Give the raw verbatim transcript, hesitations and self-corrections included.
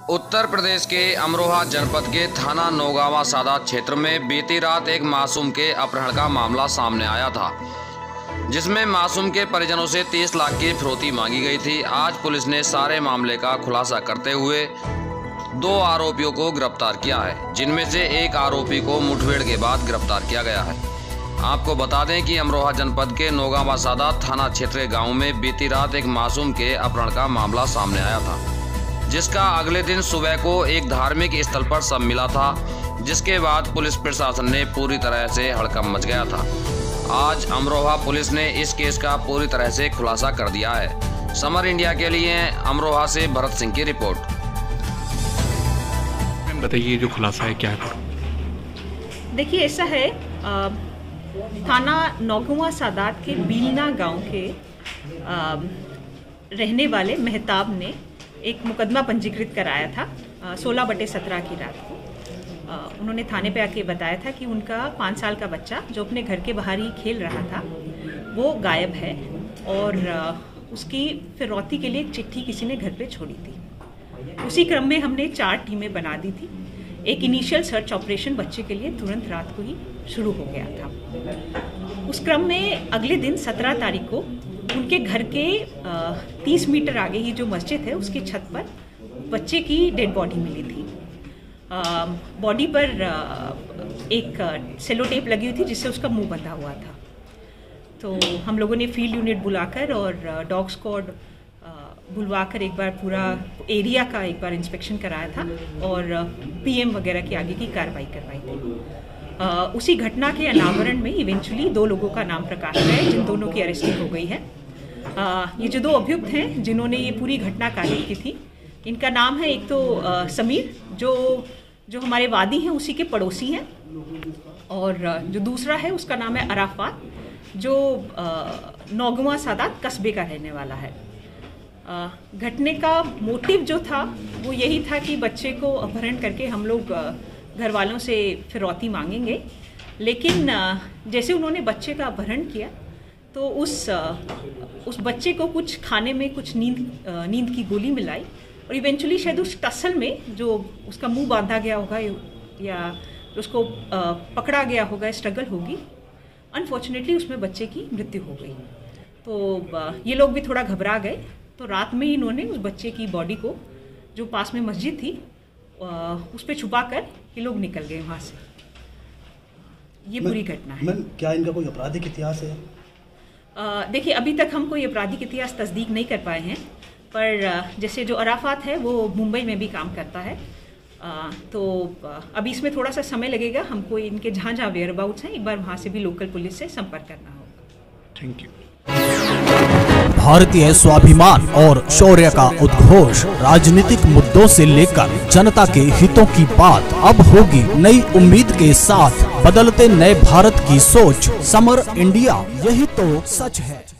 उत्तर प्रदेश के अमरोहा जनपद के थाना नौगावा सादात क्षेत्र में बीती रात एक मासूम के अपहरण का मामला सामने आया था, जिसमें मासूम के परिजनों से तीस लाख की फिरौती मांगी गई थी। आज पुलिस ने सारे मामले का खुलासा करते हुए दो आरोपियों को गिरफ्तार किया है, जिनमें से एक आरोपी को मुठभेड़ के बाद गिरफ्तार किया गया है। आपको बता दें कि अमरोहा जनपद के नौगावा सादात थाना क्षेत्र के गाँव में बीती रात एक मासूम के अपहरण का मामला सामने आया था, जिसका अगले दिन सुबह को एक धार्मिक स्थल पर शव मिला था, जिसके बाद पुलिस प्रशासन ने पूरी तरह से हड़कंप मच गया था। आज अमरोहा पुलिस ने इस केस का पूरी तरह से खुलासा कर दिया है। समर इंडिया के लिए अमरोहा से भरत सिंह की रिपोर्ट। बताइए, जो खुलासा है क्या है? देखिए, ऐसा है, आ, थाना नौगावा सादात के बीलना गांव के आ, रहने वाले मेहताब ने एक मुकदमा पंजीकृत कराया था सोलह बटे सत्रह की रात को। आ, उन्होंने थाने पे आके बताया था कि उनका पाँच साल का बच्चा जो अपने घर के बाहर ही खेल रहा था वो गायब है और आ, उसकी फिरौती के लिए एक चिट्ठी किसी ने घर पे छोड़ी थी। उसी क्रम में हमने चार टीमें बना दी थी। एक इनिशियल सर्च ऑपरेशन बच्चे के लिए तुरंत रात को ही शुरू हो गया था। उस क्रम में अगले दिन सत्रह तारीख को उनके घर के तीस मीटर आगे ही जो मस्जिद है उसकी छत पर बच्चे की डेड बॉडी मिली थी। बॉडी पर आ, एक सेलो टेप लगी हुई थी जिससे उसका मुंह बंधा हुआ था। तो हम लोगों ने फील्ड यूनिट बुलाकर और डॉग स्क्वाड बुलवाकर एक बार पूरा एरिया का एक बार इंस्पेक्शन कराया था और पीएम वगैरह की आगे की कार्रवाई करवाई थी। आ, उसी घटना के अनावरण में इवेंचुअली दो लोगों का नाम प्रकाश है, जिन दोनों की अरेस्टिंग हो गई है। आ, ये जो दो अभियुक्त हैं जिन्होंने ये पूरी घटना कारित की थी, इनका नाम है, एक तो आ, समीर जो जो हमारे वादी हैं उसी के पड़ोसी हैं, और जो दूसरा है उसका नाम है अराफात जो नौगावा सादात कस्बे का रहने वाला है। घटने का मोटिव जो था वो यही था कि बच्चे को अपहरण करके हम लोग घर वालों से फिरौती मांगेंगे, लेकिन जैसे उन्होंने बच्चे का अपहरण किया तो उस उस बच्चे को कुछ खाने में कुछ नींद नींद की गोली मिलाई और इवेंचुअली शायद उस टसल में जो उसका मुंह बांधा गया होगा या उसको पकड़ा गया होगा, स्ट्रगल होगी, अनफॉर्चुनेटली उसमें बच्चे की मृत्यु हो गई। तो ये लोग भी थोड़ा घबरा गए, तो रात में ही इन्होंने उस बच्चे की बॉडी को जो पास में मस्जिद थी उस पर छुपा कर ये लोग निकल गए वहाँ से। ये पूरी घटना है। मैम, क्या इनका कोई आपराधिक इतिहास है? देखिए, अभी तक हम कोई आपराधिक इतिहास तस्दीक नहीं कर पाए हैं, पर जैसे जो अराफात है वो मुंबई में भी काम करता है। आ, तो अभी इसमें थोड़ा सा समय लगेगा। हमको इनके जहाँ जहाँ वेयर अबाउट्स हैं एक बार वहाँ से भी लोकल पुलिस से संपर्क करना होगा। Thank you. भारतीय स्वाभिमान और शौर्य का उद्घोष, राजनीतिक मुद्दों से लेकर जनता के हितों की बात अब होगी नई उम्मीद के साथ। बदलते नए भारत की सोच, समर इंडिया, यही तो सच है।